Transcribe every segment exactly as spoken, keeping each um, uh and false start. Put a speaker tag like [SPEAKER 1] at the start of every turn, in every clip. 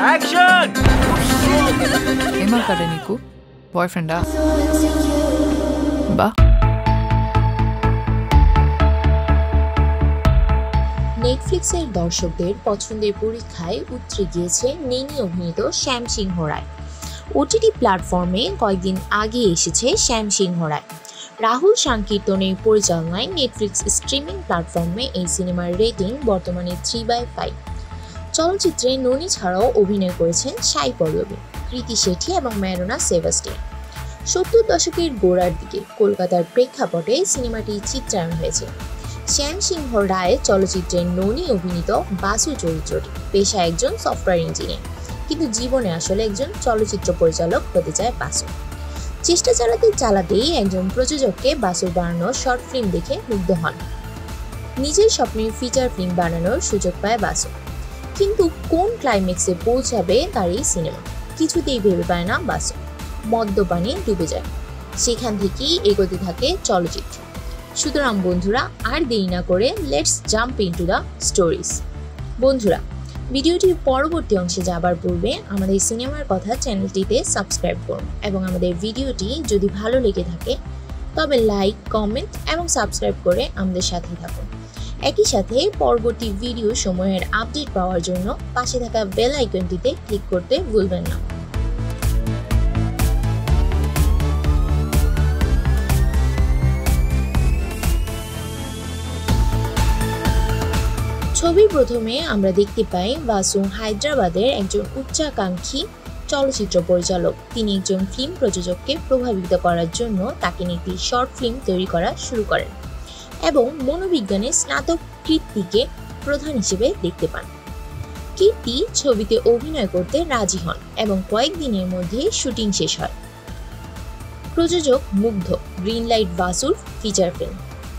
[SPEAKER 1] Action!
[SPEAKER 2] এমার কাটে Nico বয়ফ্রেন্ডা বা
[SPEAKER 3] নেটফ্লিক্সের দর্শকদের পছন্দের পরীক্ষায় উতরে গিয়েছে নেনি অভিনীত শ্যাম সিংহ রায়। ওটিটি প্ল্যাটফর্মে কয়েকদিন আগে এসেছে শ্যাম সিংহ রায়। রাহুল সংকীর্তনের পরিচালনায় নেটফ্লিক্স স্ট্রিমিং প্ল্যাটফর্মে এই সিনেমার রেটিং বর্তমানে থ্রি বাই ফাইভ। চলচ্চিত্রে ননি ছাড়াও অভিনয় করেছেন সাই পল্লবী, কৃতি শেঠি এবং ম্যারোনা সেবাস্টিয়ান। সত্তর দশকের গোড়ার দিকে কলকাতার প্রেক্ষাপটে সিনেমাটি চিত্রায়ন হয়েছে। শ্যাম সিংহ রায় চলচ্চিত্রের ননি অভিনীত বাসু চরিত্রটি পেশায় একজন সফটওয়্যার ইঞ্জিনিয়ার, কিন্তু জীবনে আসলে একজন চলচ্চিত্র পরিচালক হতে চায় বাসু। চেষ্টা চালাতে চালাতেই একজন প্রযোজককে বাসুর বানানো শর্ট ফিল্ম দেখে মুগ্ধ হন। নিজের স্বপ্নের ফিচার ফিল্ম বানানোর সুযোগ পায় বাসু, কিন্তু কোন ক্লাইম্যাক্সে পৌঁছাবে তার এই সিনেমা কিছুতেই ভেবে পায় না বাসু। মদ্যপানে ডুবে যায়, সেখান থেকেই এগোতে থাকে চলচ্চিত্র। সুতরাং বন্ধুরা, আর দেরি না করে let's jump into the stories. বন্ধুরা, ভিডিওটির পরবর্তী অংশে যাবার পূর্বে আমাদের সিনেমার কথা চ্যানেলটিতে সাবস্ক্রাইব করুন এবং আমাদের ভিডিওটি যদি ভালো লেগে থাকে তবে লাইক, কমেন্ট এবং সাবস্ক্রাইব করে আমাদের সাথে থাকুন। একই সাথে পরবর্তী ভিডিও সময়ের আপডেট পাওয়ার জন্য পাশে থাকা বেল আইকনটিতে ক্লিক করতে ভুলবেন না। ছবির প্রথমে আমরা দেখতে পাই বাসু হায়দ্রাবাদের একজন উচ্চাকাঙ্ক্ষী চলচ্চিত্র পরিচালক। তিনি একজন ফিল্ম প্রযোজককে প্রভাবিত করার জন্য তাকে নিয়ে একটি শর্ট ফিল্ম তৈরি করা শুরু করেন এবং মনোবিজ্ঞানে স্নাতক কীর্তিকে প্রধান হিসেবে দেখতে পান। কীর্তি ছবিতে অভিনয় করতে রাজি হন এবং কয়েকদিনের মধ্যে শুটিং শেষ হয়। প্রযোজক মুগ্ধ, গ্রিন লাইট বাসুর ফিচার ফিল্ম।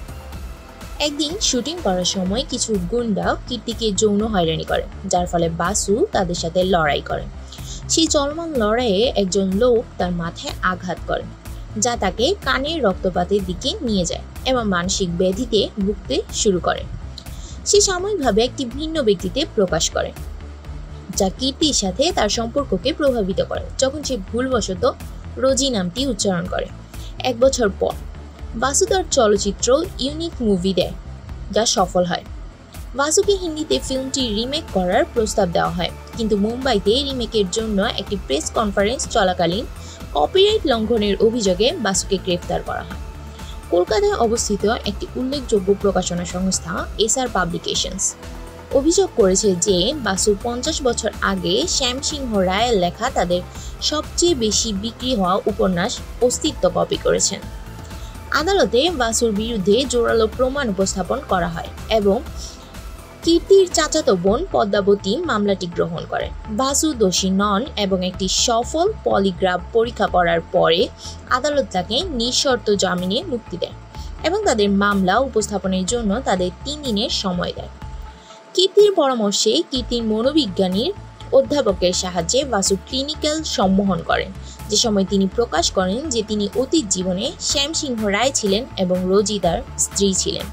[SPEAKER 3] একদিন শুটিং করার সময় কিছু গুন্ডা কীর্তিকে যৌন হয়রানি করে, যার ফলে বাসু তাদের সাথে লড়াই করে। সেই চলমান লড়াইয়ে একজন লোক তার মাথায় আঘাত করে, যা তাকে কানের রক্তপাতের দিকে নিয়ে যায় এবং মানসিক ব্যাধিতে ভুগতে শুরু করে। সে সাময়িকভাবে একটি ভিন্ন ব্যক্তিতে প্রকাশ করে, যা কীর্তির সাথে তার সম্পর্ককে প্রভাবিত করে যখন সে ভুলবশত রোজি নামটি উচ্চারণ করে। এক বছর পর বাসু তার চলচ্চিত্র ইউনিক মুভি দেয়, যা সফল হয়। বাসুকে হিন্দিতে ফিল্মটি রিমেক করার প্রস্তাব দেওয়া হয়, কিন্তু মুম্বাইতে রিমেকের জন্য একটি প্রেস কনফারেন্স চলাকালীন কপিরাইট লঙ্ঘনের অভিযোগে বাসুকে গ্রেফতার করা হয়। কলকাতায় অবস্থিত একটি উল্লেখযোগ্য প্রকাশনা সংস্থা এসআর পাবলিকেশনস অভিযোগ করেছে যে বাসু পঞ্চাশ বছর আগে শ্যাম সিংহ রায়ের লেখা তাদের সবচেয়ে বেশি বিক্রি হওয়া উপন্যাস অস্তিত্ব কপি করেছেন। আদালতে বাসুর বিরুদ্ধে জোরালো প্রমাণ উপস্থাপন করা হয় এবং কীর্তির চাচাতো বোন পদ্মাবতী মামলাটি গ্রহণ করে। বাসু দোষী নন এবং একটি সফল পলিগ্রাফ পরীক্ষা করার পরে আদালত তাকে নিঃশর্ত জামিনে মুক্তি দেয় এবং তাদের মামলা উপস্থাপনের জন্য তাদের তিন দিনের সময় দেয়। কীর্তির পরামর্শে কীর্তির মনোবিজ্ঞানীর অধ্যাপকের সাহায্যে বাসু ক্লিনিক্যাল সম্মোহন করেন, যে সময় তিনি প্রকাশ করেন যে তিনি অতীত জীবনে শ্যাম সিংহ রায় ছিলেন এবং রোজি তার স্ত্রী ছিলেন।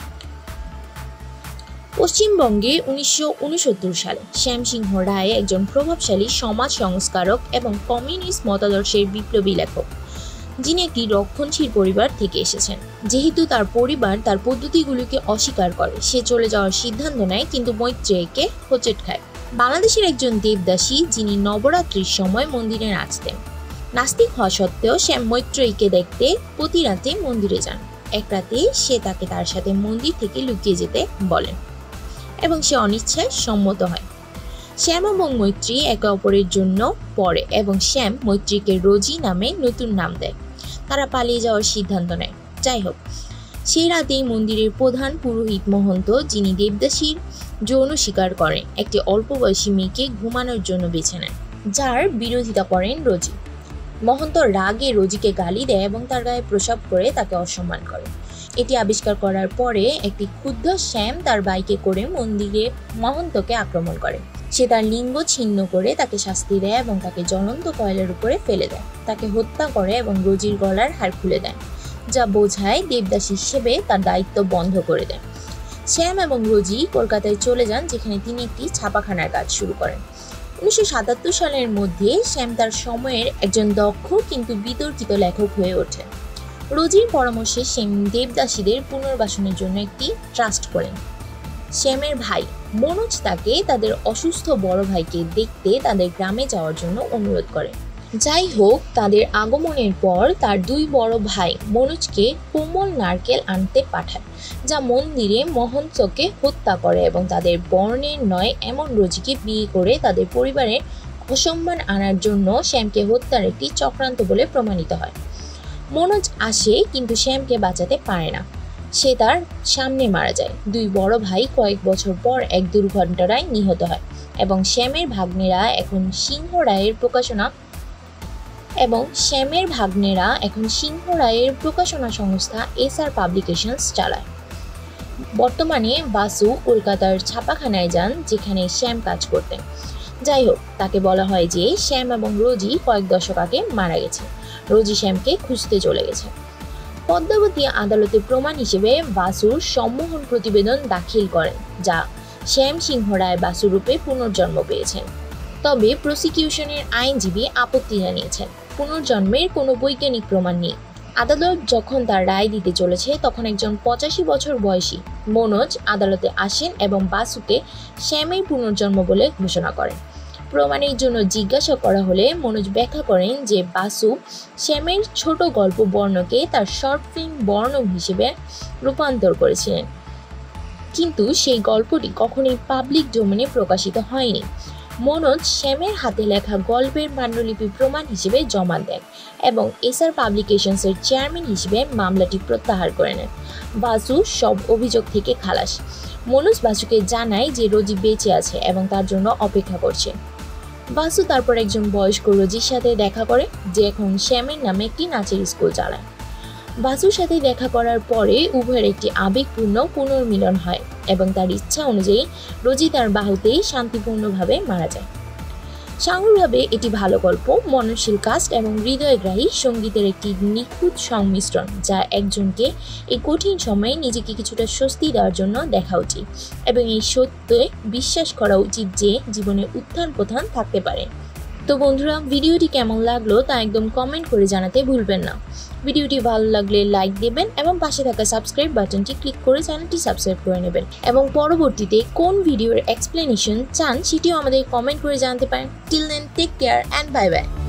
[SPEAKER 3] পশ্চিমবঙ্গে উনিশশো উনসত্তর সালে শ্যাম সিংহ রায় একজন প্রভাবশালী সমাজ সংস্কারক এবং কমিউনিস্ট মতাদর্শের বিপ্লবী লেখক, যিনি একটি রক্ষণশীল পরিবার থেকে এসেছেন। যেহেতু তার পরিবার তার পদ্ধতিগুলিকে অস্বীকার করে, সে চলে যাওয়ার সিদ্ধান্ত নেয়, কিন্তু মৈত্রেয়ীকে হোঁচট খায়। বাংলাদেশের একজন দেবদাসী, যিনি নবরাত্রির সময় মন্দিরে নাচতেন। নাস্তিক হওয়া সত্ত্বেও শ্যাম মৈত্রেয়ীকে দেখতে প্রতি রাতে মন্দিরে যান। এক রাতে সে তাকে তার সাথে মন্দির থেকে লুকিয়ে যেতে বলেন এবং সে অনিচ্ছায় সম্মত হয়। শ্যাম এবং মৈত্রী একে অপরের জন্য পড়ে এবং শ্যাম মৈত্রীকে রোজি নামে নতুন নাম দেয়। তারা পালিয়ে যাওয়ার সিদ্ধান্ত নেয়। যাই হোক, সেই রাতেই মন্দিরের প্রধান পুরোহিত মহন্ত, যিনি দেবদাসীর যৌন স্বীকার করেন, একটি অল্প বয়সী মেয়েকে ঘুমানোর জন্য বেছে নেন, যার বিরোধিতা করেন রোজি। মহন্ত রাগে রোজিকে গালি দেয় এবং তার গায়ে প্রসাব করে তাকে অসম্মান করে। এটি আবিষ্কার করার পরে একটি ক্ষুব্ধ শ্যাম তার বাইকে করে মন্দিরে মহন্তকে আক্রমণ করে। সে তার লিঙ্গ ছিন্ন করে তাকে শাস্তি দেয় এবং তাকে জ্বলন্ত কয়লার উপরে ফেলে দেয়। তাকে হত্যা করে এবং রোজির গলার হাড় খুলে দেয়, যা বোঝায় দেবদাসী হিসেবে তার দায়িত্ব বন্ধ করে দেয়। শ্যাম এবং রোজি কলকাতায় চলে যান, যেখানে তিনি একটি ছাপাখানার কাজ শুরু করেন। উনিশশো সাতাত্তর সালের মধ্যে শ্যাম তার সময়ের একজন দক্ষ কিন্তু বিতর্কিত লেখক হয়ে ওঠে। রোজির পরামর্শে শ্যাম দেবদাসীদের পুনর্বাসনের জন্য একটি ট্রাস্ট করেন। শ্যামের ভাই মনোজ তাকে তাদের অসুস্থ বড় ভাইকে দেখতে তাদের গ্রামে যাওয়ার জন্য অনুরোধ করে। যাই হোক, তাদের আগমনের পর তার দুই বড় ভাই মনোজকে কোমল নারকেল আনতে পাঠায়, যা মন্দিরে মহন্তকে হত্যা করে এবং তাদের বর্ণের নয় এমন রোজিকে বিয়ে করে তাদের পরিবারের অসম্মান আনার জন্য শ্যামকে হত্যার একটি চক্রান্ত বলে প্রমাণিত হয়। মনোজ আসে কিন্তু শ্যামকে বাঁচাতে পারে না, সে তার সামনে মারা যায়। দুই বড় ভাই কয়েক বছর পর এক দুর্ঘটনায় নিহত হয় এবং শ্যামের ভাগ্নেরা এখন সিংহ রায়ের প্রকাশনা এবং শ্যামের ভাগ্নেরা এখন সিংহ রায়ের প্রকাশনা সংস্থা এস আর পাবলিকেশনস চালায়। বর্তমানে বাসু কলকাতার ছাপাখানায় যান যেখানে শ্যাম কাজ করতেন। যাই হোক, তাকে বলা হয় যে শ্যাম এবং রোজি কয়েক দশক আগে মারা গেছে। রোজি শ্যামকে খুঁজতে চলে গেছে। পদ্মাবতী আদালতে প্রমাণ হিসেবে বাসুর সম্মোহন প্রতিবেদন দাখিল করেন, যা শ্যাম সিংহ রায় বাসু রূপে পুনর্জন্ম পেয়েছেন। তবে প্রসিকিউশনের আইনজীবী আপত্তি জানিয়েছেন, পুনর্জন্মের কোনো বৈজ্ঞানিক প্রমাণ নেই। আদালত যখন তার রায় দিতে চলেছে তখন একজন পঁচাশি বছর বয়সী মনোজ আদালতে আসেন এবং বাসুকে শ্যামের পুনর্জন্ম বলে ঘোষণা করেন। প্রমাণের জন্য জিজ্ঞাসা করা হলে মনোজ ব্যাখ্যা করেন যে বাসু শ্যামের ছোট গল্প বর্ণকে তার শর্ট ফিল্ম বর্ণ হিসেবে রূপান্তর করেছিলেন, কিন্তু সেই গল্পটি কখনোই পাবলিক ডোমেনে প্রকাশিত হয়নি। মনোজ শ্যামের হাতে লেখা গল্পের পাণ্ডুলিপি প্রমাণ হিসেবে জমা দেন এবং এস আর পাবলিকেশনসের চেয়ারম্যান হিসেবে মামলাটি প্রত্যাহার করে নেন। বাসু সব অভিযোগ থেকে খালাস। মনোজ বাসুকে জানায় যে রোজি বেঁচে আছে এবং তার জন্য অপেক্ষা করছে। বাসু তারপর একজন বয়স্ক রোজির সাথে দেখা করে, যে এখন শ্যামের নামে একটি নাচের স্কুল চালায়। বাসুর সাথে দেখা করার পরে উভয়ের একটি আবেগপূর্ণ পুনর্মিলন হয় এবং তার ইচ্ছা অনুযায়ী রোজি তার বাহুতেই শান্তিপূর্ণভাবে মারা যায়। সামগ্রিকভাবে এটি ভালো গল্প, মননশীল কাস্ট এবং হৃদয়গ্রাহী সঙ্গীতের একটি নিখুঁত সংমিশ্রণ, যা একজনকে এই কঠিন সময়ে নিজেকে কিছুটা স্বস্তি দেওয়ার জন্য দেখা উচিত এবং এই সত্যে বিশ্বাস করা উচিত যে জীবনে উত্থান পতন থাকতে পারে। তো বন্ধুরা, ভিডিওটি কেমন লাগলো তা একদম কমেন্ট করে জানাতে ভুলবেন না। ভিডিওটি ভালো লাগলে লাইক দেবেন এবং পাশে থাকা সাবস্ক্রাইব বাটনটি ক্লিক করে চ্যানেলটি সাবস্ক্রাইব করে নেবেন এবং পরবর্তীতে কোন ভিডিওর এক্সপ্লেনেশন চান সেটিও আমাদের কমেন্ট করে জানাতে পারেন। Till then, take care and bye by.